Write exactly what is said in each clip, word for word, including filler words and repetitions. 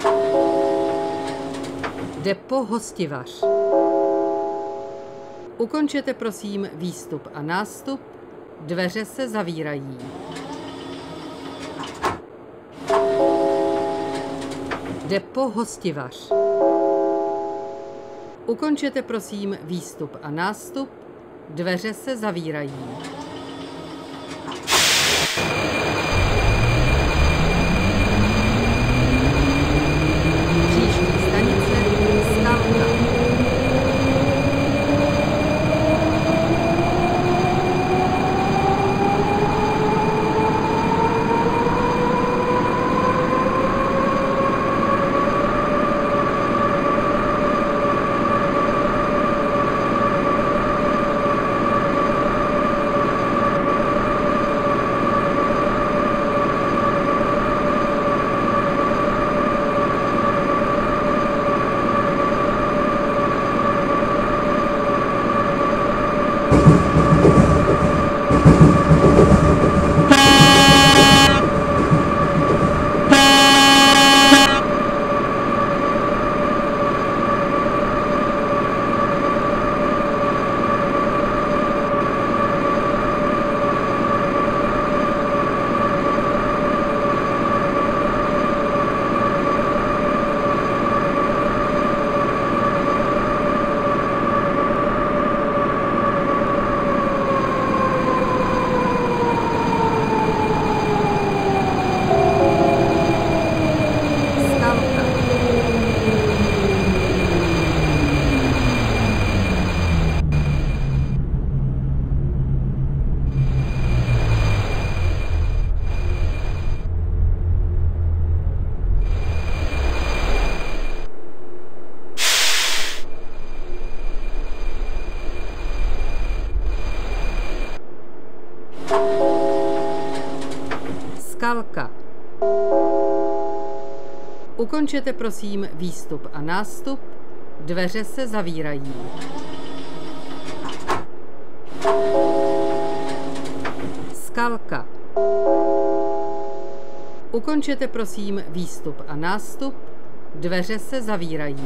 Depo Hostivar. Ukončete prosím výstup a nástup, dveře se zavírají. Depo Hostivar. Ukončete prosím výstup a nástup, dveře se zavírají. Příští stanice Skalka. Skalka. Ukončete prosím výstup a nástup, dveře se zavírají. Skalka. Ukončete prosím výstup a nástup, dveře se zavírají.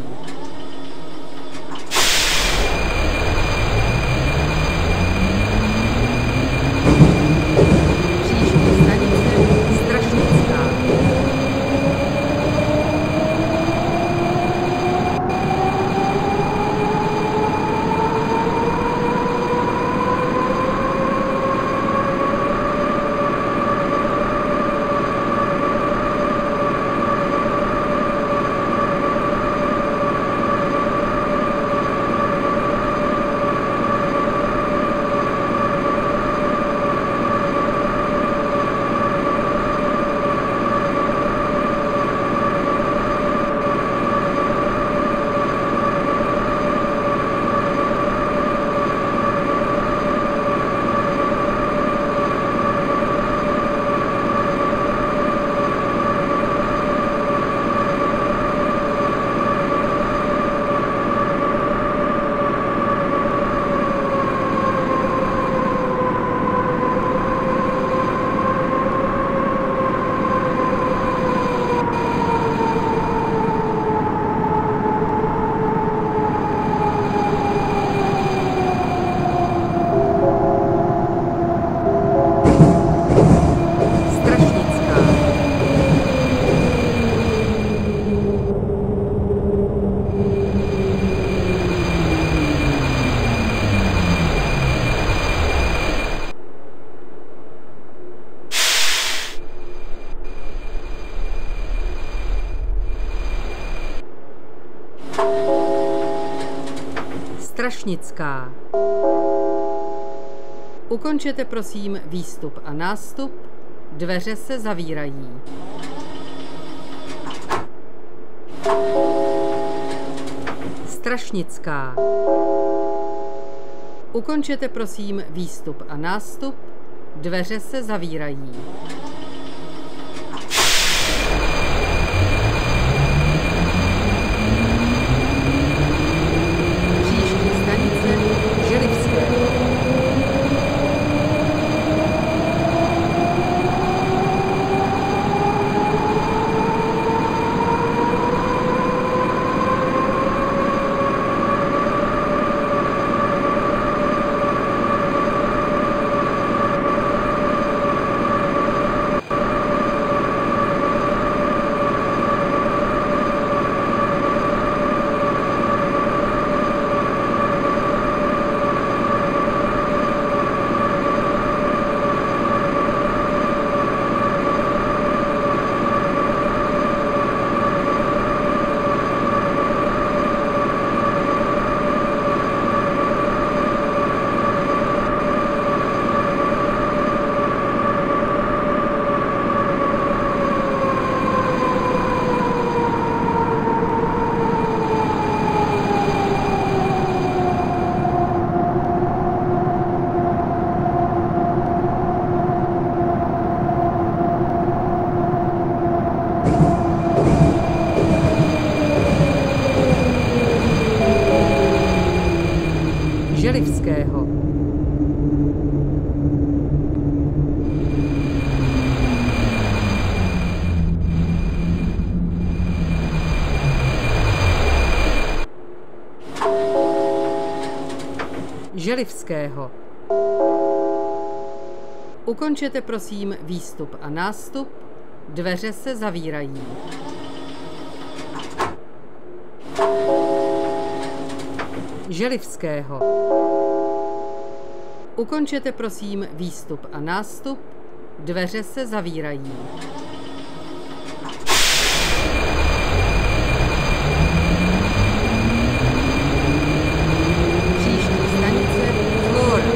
Strašnická. Ukončete prosím výstup a nástup, dveře se zavírají. Strašnická. Ukončete prosím výstup a nástup, dveře se zavírají. Želivského. Ukončete prosím výstup a nástup, dveře se zavírají. Želivského. Ukončete prosím výstup a nástup, dveře se zavírají. Příští stanice Flora.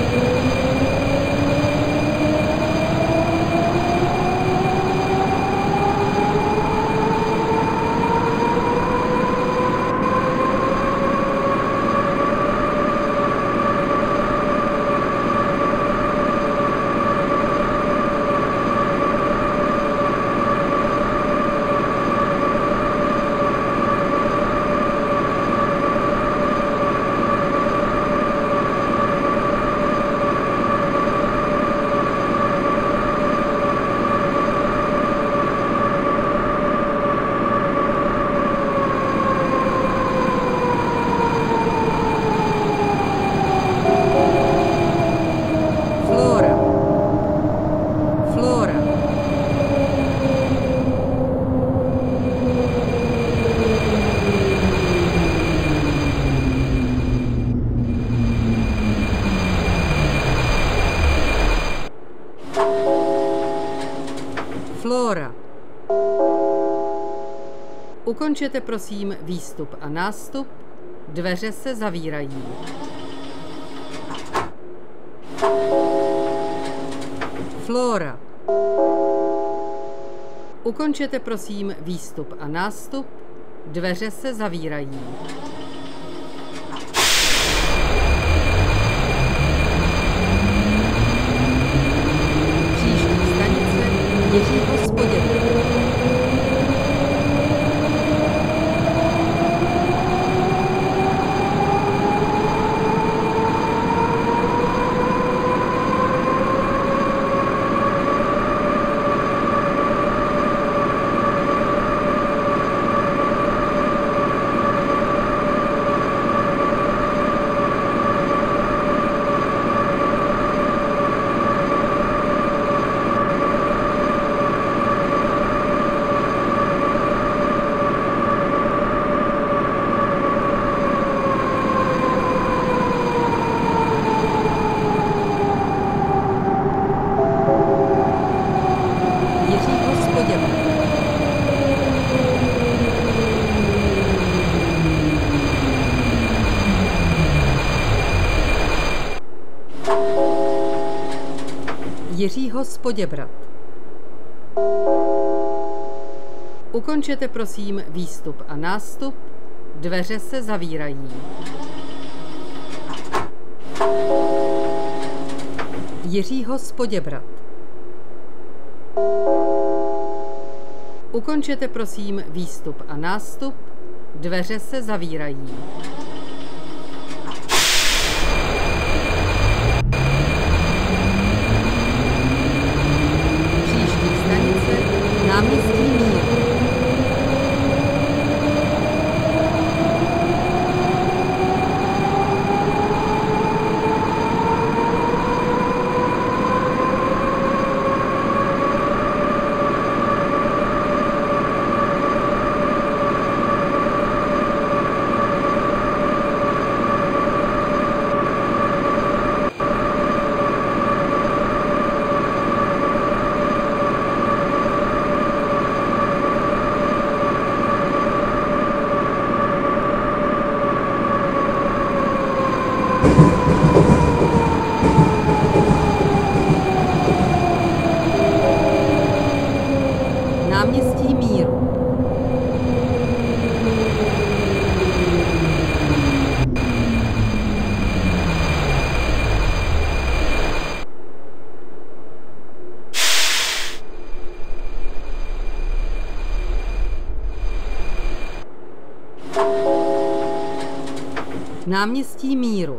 Flora. Ukončete prosím výstup a nástup, dveře se zavírají. Flora. Ukončete prosím výstup a nástup, dveře se zavírají. Příští stanice Jiří Hospodin. Jiřího z Poděbrad. Ukončete prosím výstup a nástup, dveře se zavírají. Jiřího z Poděbrad. Ukončete prosím výstup a nástup, dveře se zavírají. Náměstí Míru. Náměstí Míru. Náměstí Míru.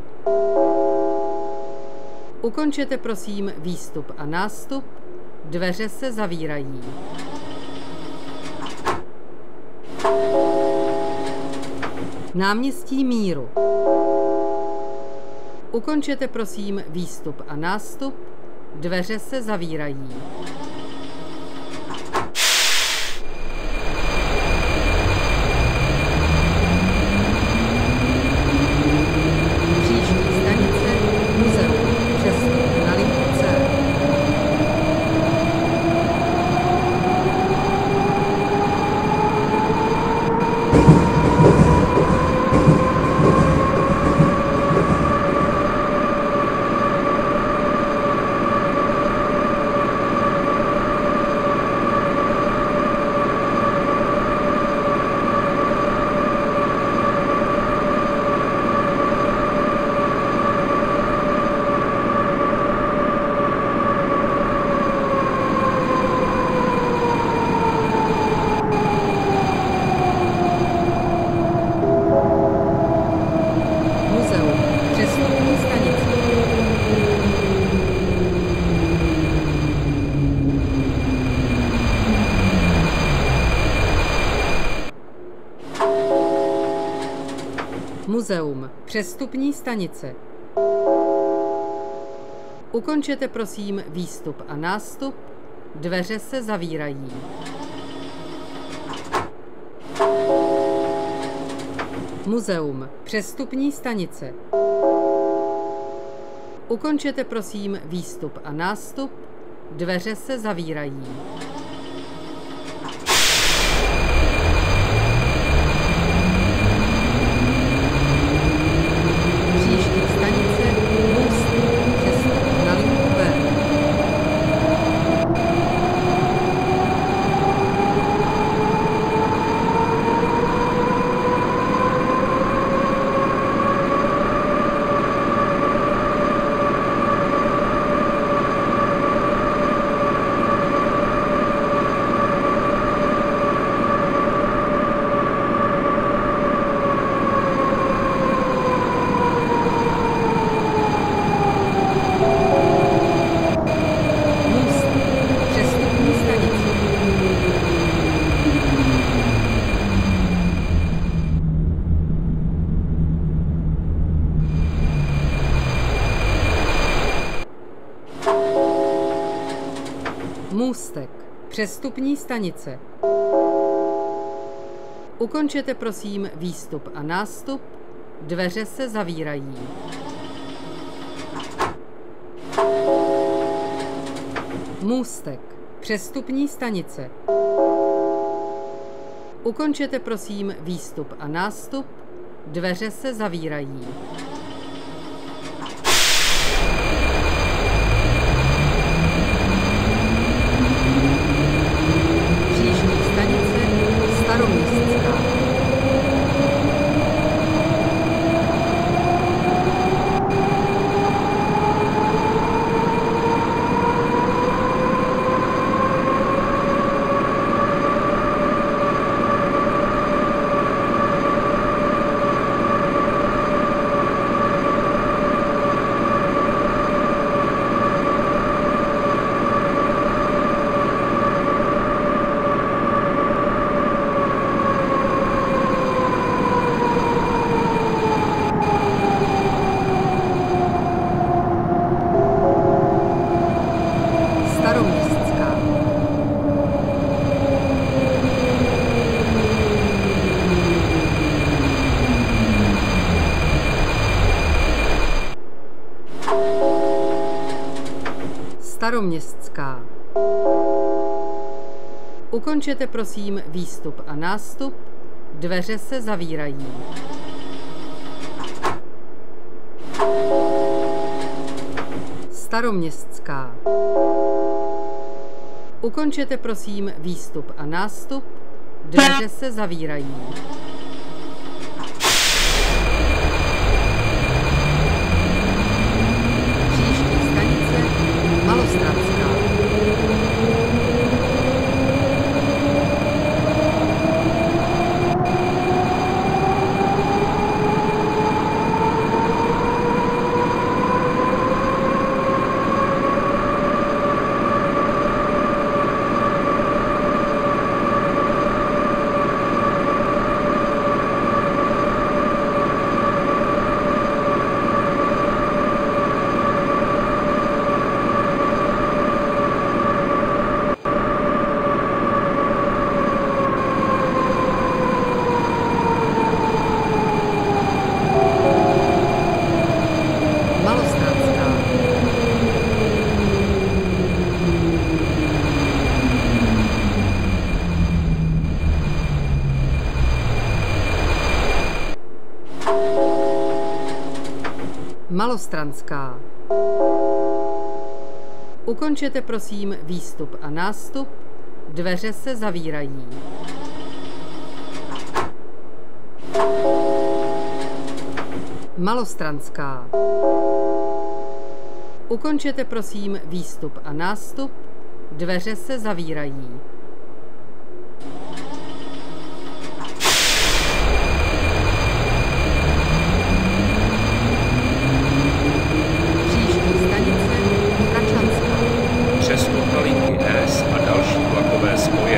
Ukončete prosím výstup a nástup, dveře se zavírají. Náměstí Míru. Ukončete prosím výstup a nástup, dveře se zavírají. Příští stanice Muzeum, přestup na linku C. Muzeum, přestupní stanice. Ukončete prosím výstup a nástup, dveře se zavírají. Muzeum, přestupní stanice. Ukončete prosím výstup a nástup, dveře se zavírají. Můstek, přestupní stanice. Ukončete prosím výstup a nástup, dveře se zavírají. Můstek, přestupní stanice. Ukončete prosím výstup a nástup, dveře se zavírají. Staroměstská. Ukončete prosím výstup a nástup, dveře se zavírají. Staroměstská. Ukončete prosím výstup a nástup, dveře se zavírají. Malostranská. Ukončete prosím výstup a nástup, dveře se zavírají. Malostranská. Ukončete prosím výstup a nástup, dveře se zavírají. Příští stanice Hračanská. Přestup na linky S a další vlakové spoje.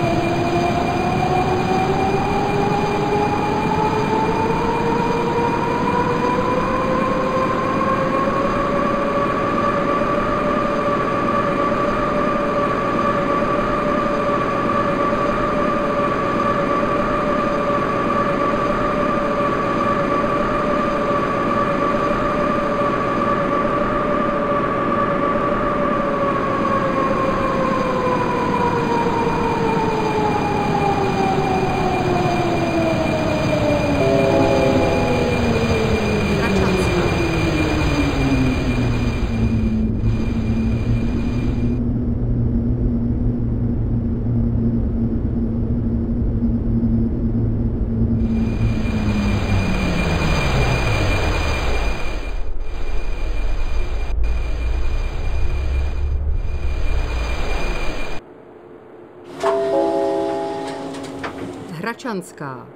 Hračanská.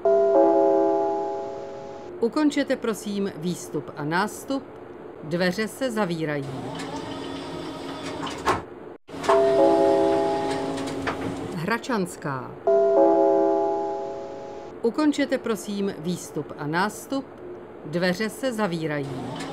Ukončete prosím výstup a nástup, dveře se zavírají. Hračanská. Ukončete prosím výstup a nástup, dveře se zavírají.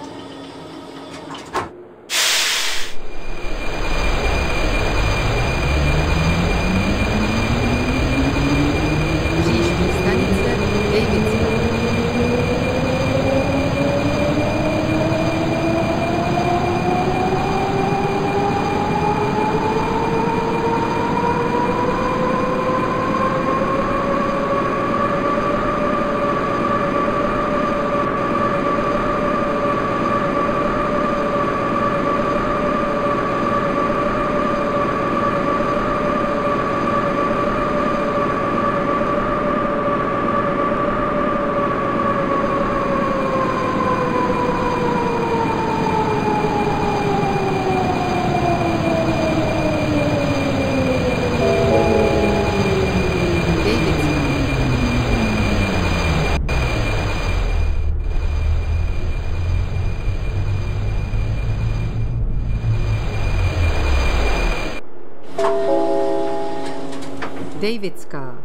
Davidská.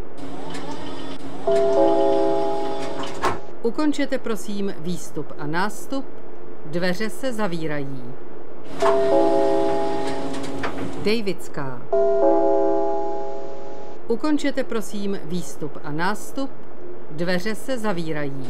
Ukončete prosím výstup a nástup, dveře se zavírají. Davidská. Ukončete prosím výstup a nástup, dveře se zavírají.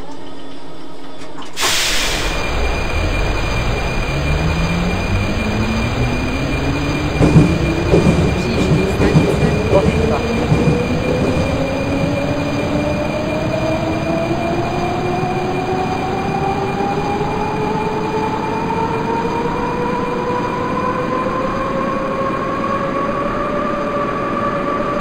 Bye.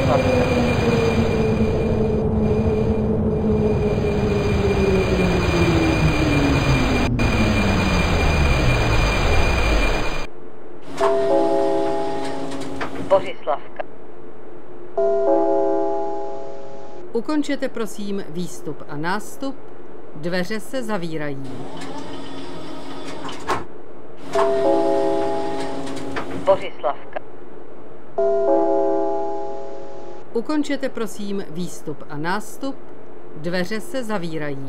Bořislavka. Bořislavka. Ukončete prosím výstup a nástup. Dveře se zavírají. Bořislavka. Ukončete prosím výstup a nástup. Dveře se zavírají.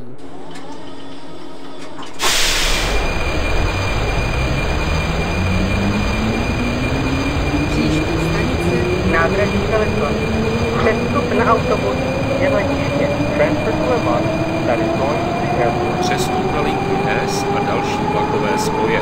Příští stanice Nádraží Veleslaví. Přestup na autobus je letiště. Transfer to a bus that is going to the airport. Přestup na linky S a další vlakové spoje.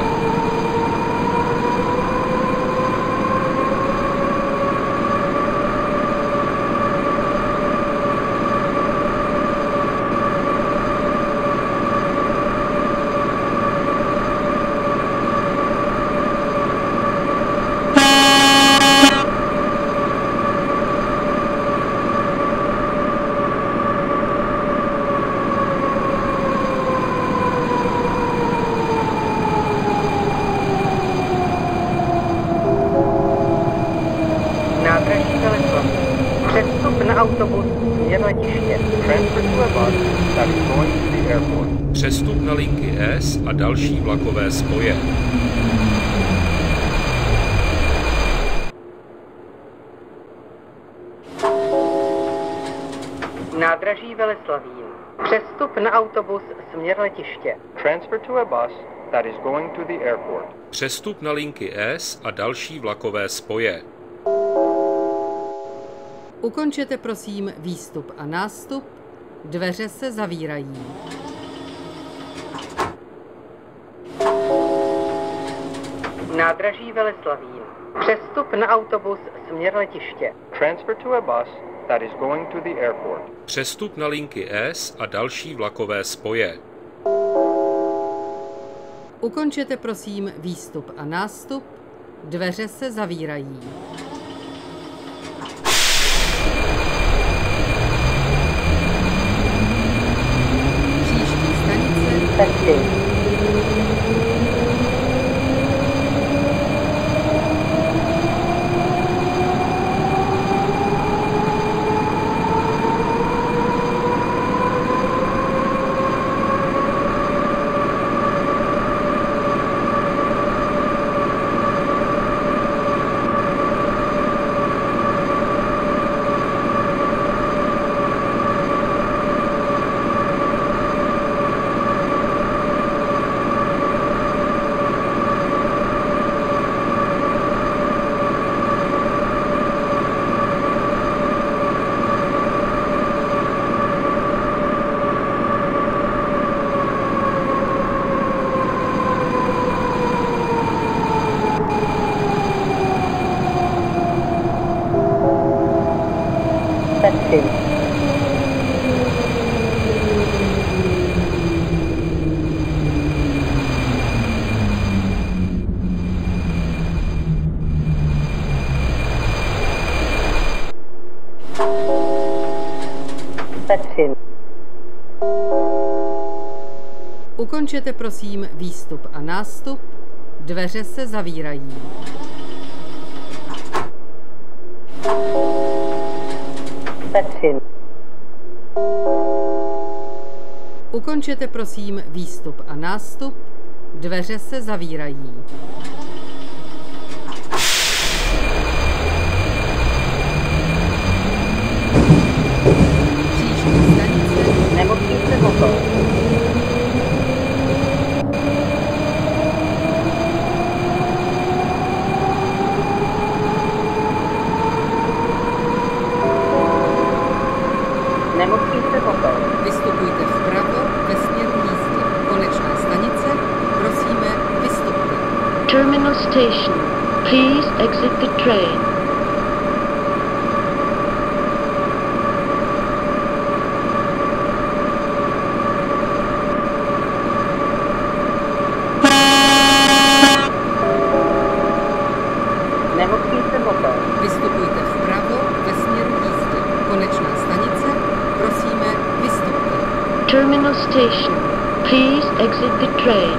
Nádraží Veleslaví. Přestup na autobus je letiště. Transfer to a bus that is going to the airport. Přestup na linky S a další vlakové spoje. Nádraží Veleslavín. Přestup na autobus směr letiště. Transfer to a bus that is going to the airport. Přestup na linky S a další vlakové spoje. Ukončete prosím výstup a nástup. Dveře se zavírají. Nádraží Veleslavín. Přestup na autobus směr letiště. Transfer to a bus that is going to the airport. Přestup na linky S a další vlakové spoje. Ukončete prosím výstup a nástup. Dveře se zavírají. Příští stanice Taxi. Taxi. Taxi. Ukončete prosím výstup a nástup. Dveře se zavírají. Taxi. Ukončete prosím výstup a nástup. Dveře se zavírají. Příští stanice Nemocnice Motol. Nemocnice Motol. Vystupujte vpravo ve směru jízdy. Konečná stanice, prosíme, vystupte. Terminal station. Please exit the train. Nemocnice Motol. Vystupujte vpravo ve směru jízdy. Terminal station. Please exit the train.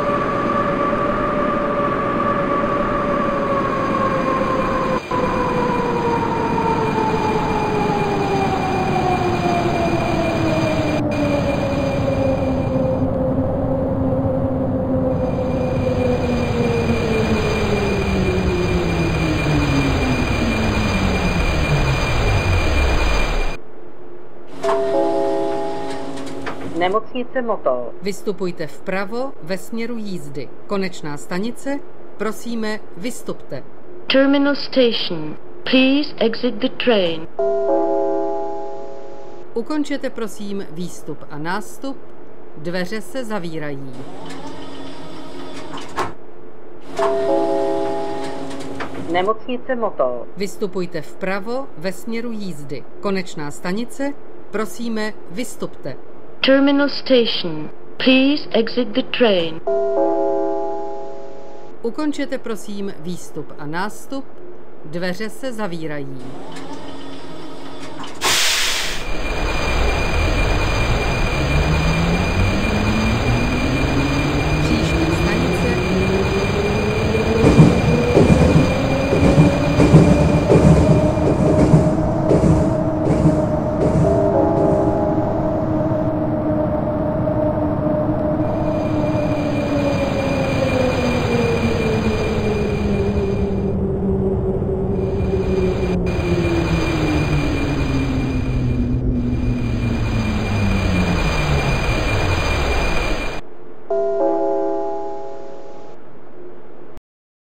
Nemocnice Motol. Vystupujte vpravo ve směru jízdy. Konečná stanice, prosíme, vystupte. Terminal station. Please exit the train. Ukončete prosím výstup a nástup, dveře se zavírají. Nemocnice Motol. Vystupujte vpravo ve směru jízdy. Konečná stanice, prosíme, vystupte. Terminal station. Please exit the train. Ukončete prosím výstup a nástup, dveře se zavírají.